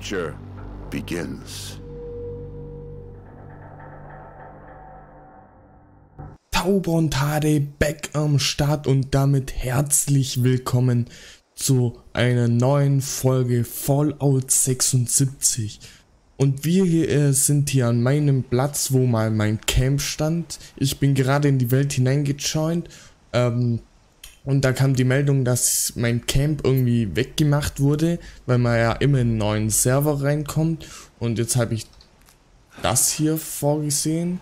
future begins. Tauber und Hade back am Start und damit herzlich willkommen zu einer neuen Folge Fallout 76. Und wir hier sind hier an meinem Platz, wo mal mein Camp stand. Ich bin gerade in die Welt hineingejoint und da kam die Meldung, dass mein Camp irgendwie weggemacht wurde, weil man ja immer in einen neuen Server reinkommt. Und jetzt habe ich das hier vorgesehen.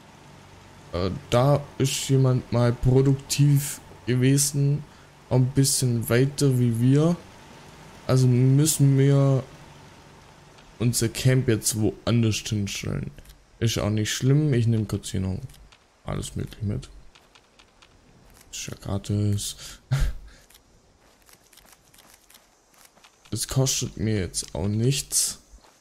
Da ist jemand mal produktiv gewesen, ein bisschen weiter wie wir. Also müssen wir unser Camp jetzt woanders hinstellen. Ist auch nicht schlimm, ich nehme kurz hier noch alles mögliche mit. Ist ja gratis. Es kostet mir jetzt auch nichts.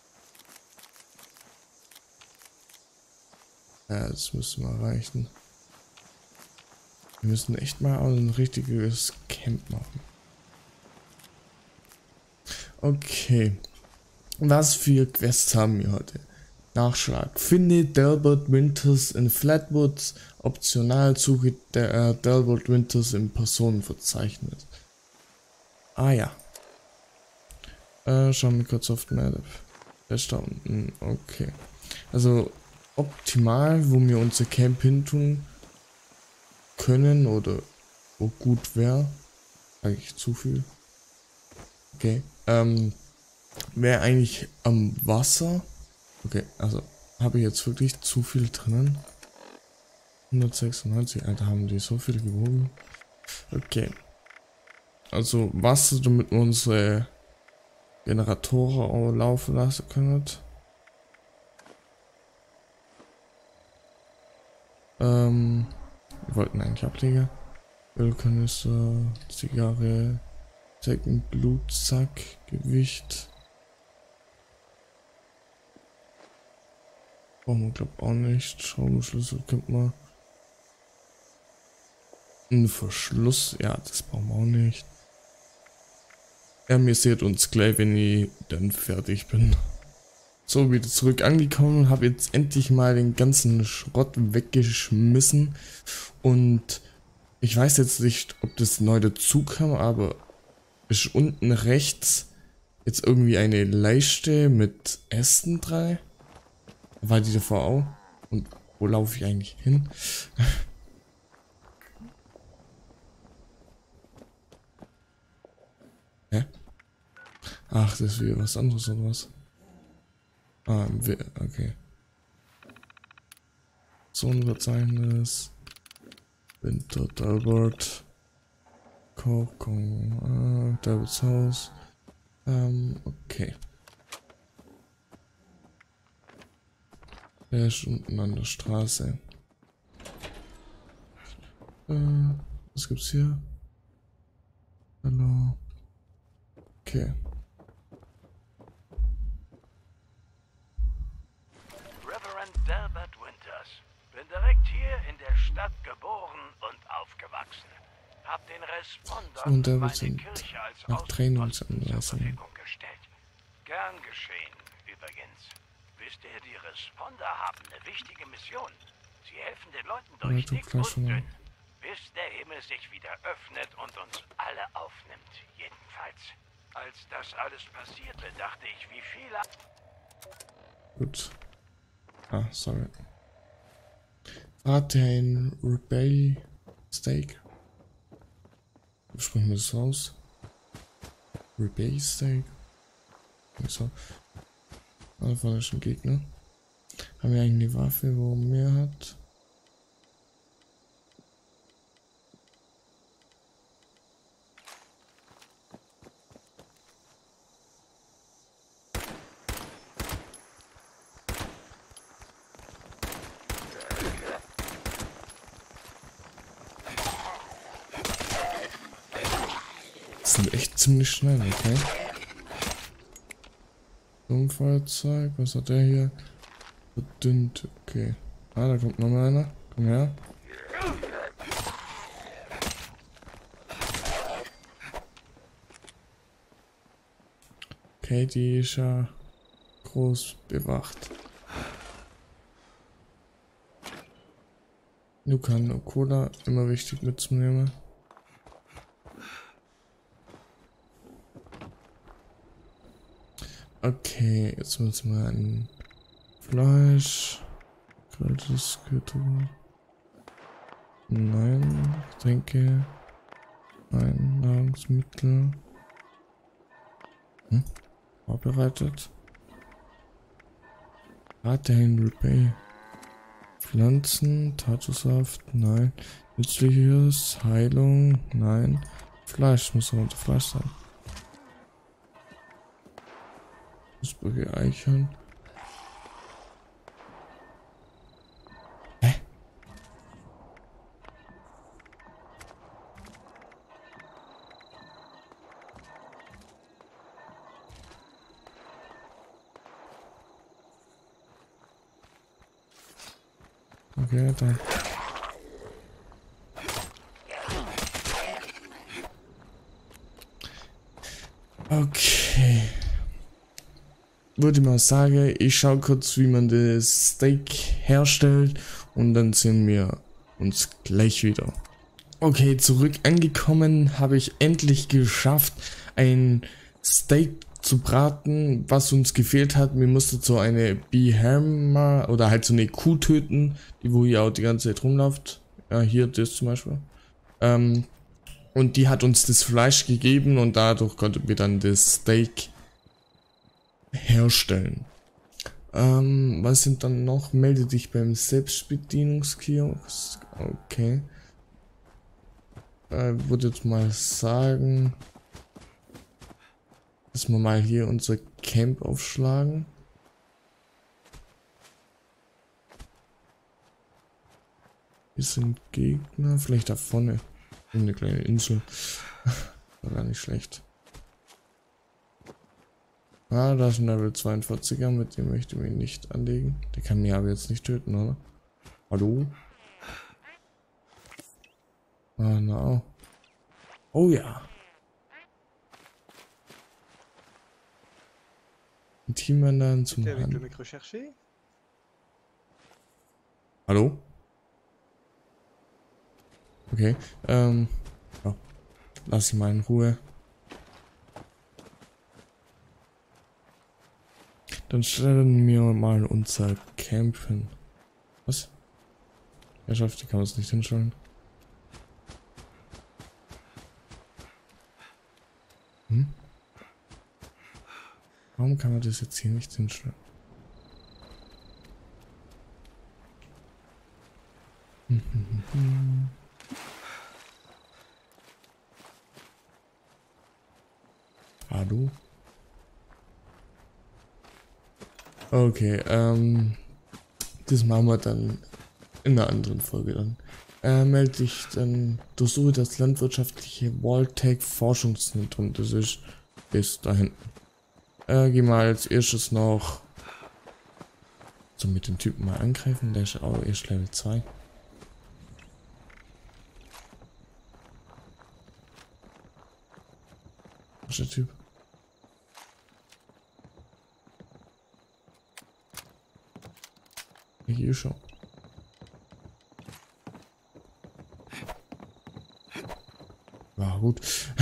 Ja, das müssen wir erreichen. Wir müssen echt mal ein richtiges Camp machen. Okay. Was für Quests haben wir heute? Nachschlag. Finde Delbert Winters in Flatwoods. Optional suche der Delbert Winters im Personenverzeichnis. Ah ja. Schauen wir kurz auf die Map. Der ist da unten. Okay. Also optimal, wo wir unser Camp hin tun können oder wo gut wäre. Eigentlich zu viel. Okay. Wäre eigentlich am Wasser. Okay, also habe ich jetzt wirklich zu viel drinnen. 196, Alter, haben die so viel gewogen. Okay. Also Wasser, damit wir unsere Generatoren auch laufen lassen können. Wir wollten eigentlich Ableger. Ölkanister, Zigarre, Zecken, Blutsack, Gewicht. Brauchen wir glaube auch nicht. Schraubenschlüssel könnte man. Ein Verschluss, ja, das brauchen wir auch nicht. Ja, ihr seht uns gleich, wenn ich dann fertig bin. So, wieder zurück angekommen und habe jetzt endlich mal den ganzen Schrott weggeschmissen. Und ich weiß jetzt nicht, ob das neu dazu kam, aber ist unten rechts jetzt irgendwie eine Leiste mit Ästen dran. War die davor auch? Und wo laufe ich eigentlich hin? Hä? Ach, das ist wieder was anderes oder was? Ah, okay. Zonenverzeichnis. Winter Delbert. Kokon. Delberts Haus. Okay. Der ist unten an der Straße. Was gibt's hier? Hallo. Okay. Reverend Delbert Winters. Bin direkt hier in der Stadt geboren und aufgewachsen. Hab den Respondern meine Kirche als Außenposten zur Verfügung gestellt. Gern geschehen, übrigens. Wisst ihr, die Responder haben eine wichtige Mission. Sie helfen den Leuten durch dick und dünn, bis der Himmel sich wieder öffnet und uns alle aufnimmt. Jedenfalls. Als das alles passierte, dachte ich, wie viele... Gut. Ah, sorry. Hat ein Rebay Steak. Wie sprechen wir das aus? Rebay Steak. So. Von der schon Gegner. Haben wir eigentlich eine Waffe, wo mehr hat? Das sind echt ziemlich schnell, okay? Feuerzeug, was hat der hier? Verdünnt, okay. Ah, da kommt noch mal einer. Komm her. Okay, die ist ja groß bewacht. Nukan und Cola, immer wichtig mitzunehmen. Okay, jetzt müssen wir ein Fleisch. Kaltes Güter. Nein, Getränke. Nein, Nahrungsmittel. Vorbereitet. Daniel Bay. Pflanzen, Tatosaft, nein. Nützliches, Heilung, nein. Fleisch, muss aber unter Fleisch sein. Knusprige Eichhörn. Hä? Okay, dann. Okay. Würde mal sagen, ich schaue kurz, wie man das Steak herstellt und dann sehen wir uns gleich wieder. Okay, zurück angekommen, habe ich endlich geschafft, ein Steak zu braten, was uns gefehlt hat. Wir mussten so eine Behemoth oder halt so eine Kuh töten, die wo hier auch die ganze Zeit rumläuft. Ja, hier das zum Beispiel. Und die hat uns das Fleisch gegeben und dadurch konnten wir dann das Steak herstellen. Was sind dann noch? Melde dich beim Selbstbedienungskiosk. Okay. Würde jetzt mal sagen, dass wir mal hier unser Camp aufschlagen. Hier sind Gegner. Vielleicht da vorne. Eine kleine Insel. War gar nicht schlecht. Ah, da ist ein Level 42er, mit dem möchte ich mich nicht anlegen. Der kann mich aber jetzt nicht töten, oder? Hallo? Ah, na. Oh ja. Ein Team dann zum Hallo? Okay, ja. Lass ihn mal in Ruhe. Dann stellen wir mal unser Camp hin. Was? Herrschaft, die kann man es nicht hinstellen. Warum kann man das jetzt hier nicht hinstellen? Hallo? Okay, das machen wir dann in einer anderen Folge dann. Melde dich dann, durchsuche das landwirtschaftliche Voltec Forschungszentrum, das ist bis da hinten. Geh mal als erstes noch so mit dem Typen mal angreifen, der ist auch erst Level 2. Was ist der Typ? Hier schon. Ja, gut.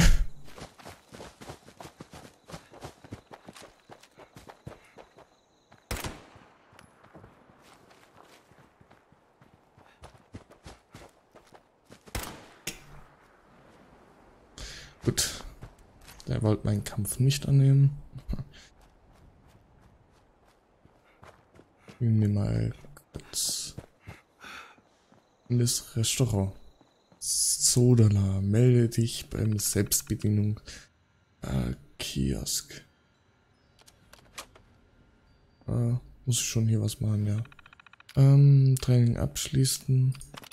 Gut. Der wollte meinen Kampf nicht annehmen. Nehmen wir mal kurz in das Restaurant. Sodala, melde dich beim Selbstbedienung Kiosk. Muss ich schon hier was machen, ja. Training abschließen.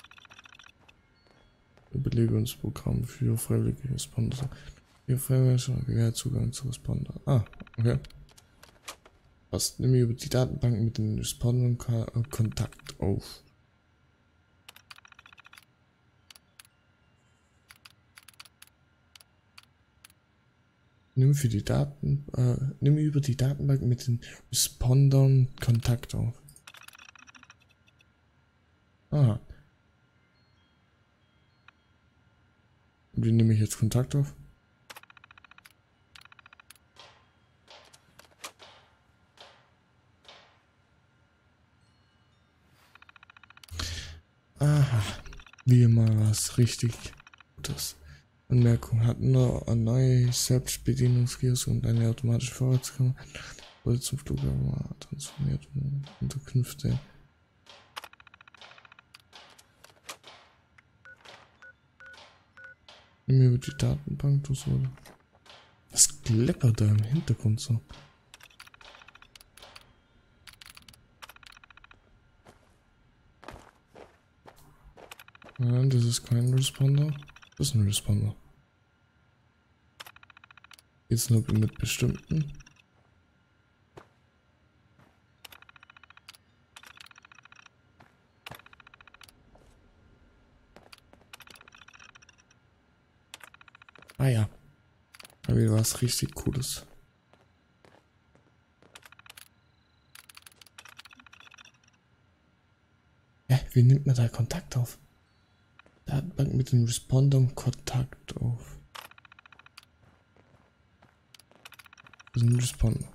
Überlegungsprogramm für freiwillige Responder. Für freiwillige Zugang zu Responder. Ah, okay. Passt. Nimm über die Datenbank mit den Respondern Kontakt auf. Nimm über die Datenbank mit den Respondern Kontakt auf. Aha. Und wie nehme ich jetzt Kontakt auf? Aha. Wie immer was richtig Gutes. Anmerkung: hatten wir ein neues Selbstbedienungskiosk und eine automatische Vorratskammer. Wurde zum Flughafen transformiert und Unterkünfte. Nimm über die Datenbank, du so. Was kleppert da im Hintergrund so? Nein, das ist kein Responder. Das ist ein Responder. Jetzt nur mit bestimmten. Ah ja. Da wieder was richtig Cooles. Wie nimmt man da Kontakt auf? Datenbank mit den Respondern Kontakt auf. Das ist ein Responder.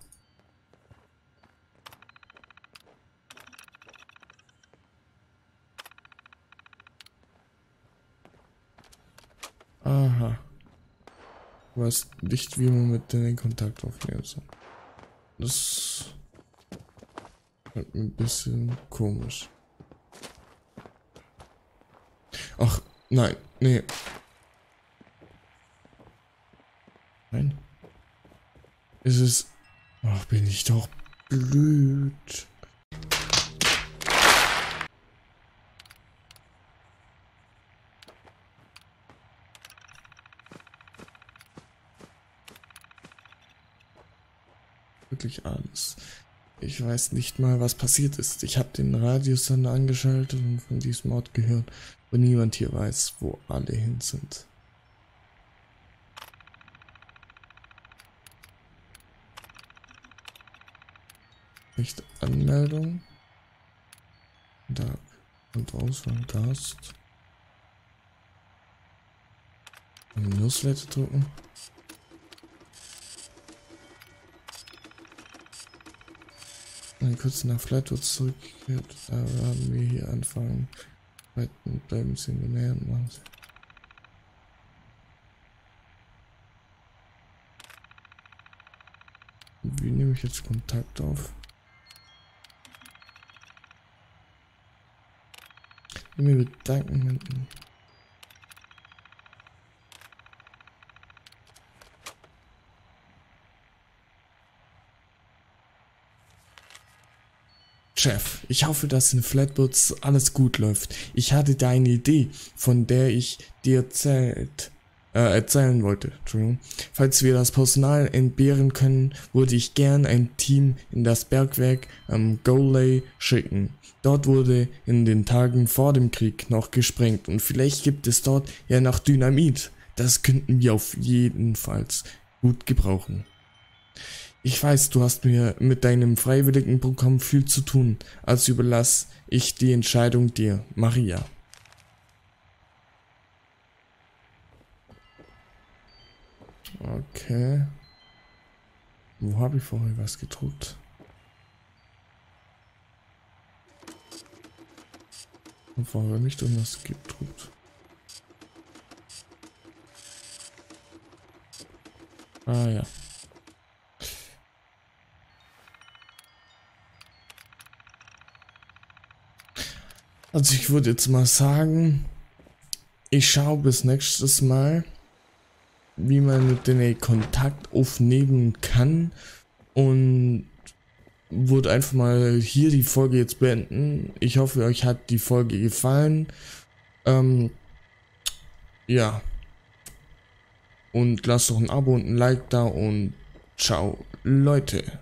Aha. Du weißt nicht, wie man mit denen Kontakt aufnehmen soll. Das ist ein bisschen komisch. Ach, nein, nee. Nein. Ist es... Ach, bin ich doch blöd. Wirklich alles. Ich weiß nicht mal, was passiert ist. Ich habe den Radiosender angeschaltet und von diesem Ort gehört, wo niemand hier weiß, wo alle hin sind. Nicht Anmeldung. Da und Auswahl Gast. Newsletter drücken. Dann kurz nach Flatwood zurückgekehrt. Da werden wir hier anfangen. Weiten bleiben Sie in der Nähe und machen Sie. Wie nehme ich jetzt Kontakt auf? Ich mir bedanken. Chef, ich hoffe, dass in Flatwoods alles gut läuft. Ich hatte da eine Idee, von der ich dir erzählen wollte. Entschuldigung. Falls wir das Personal entbehren können, würde ich gern ein Team in das Bergwerk am Goley schicken. Dort wurde in den Tagen vor dem Krieg noch gesprengt und vielleicht gibt es dort ja noch Dynamit. Das könnten wir auf jeden Fall gut gebrauchen. Ich weiß, du hast mir mit deinem freiwilligen Programm viel zu tun, also überlasse ich die Entscheidung dir, Maria. Okay. Wo habe ich vorher was gedruckt? Und vorher habe ich irgendwas gedruckt. Ah ja. Also ich würde jetzt mal sagen, ich schaue bis nächstes Mal, wie man mit denen Kontakt aufnehmen kann und würde einfach mal hier die Folge jetzt beenden. Ich hoffe, euch hat die Folge gefallen. Ja. Und lasst doch ein Abo und ein Like da und ciao, Leute.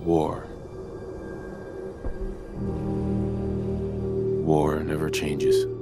war. War never changes.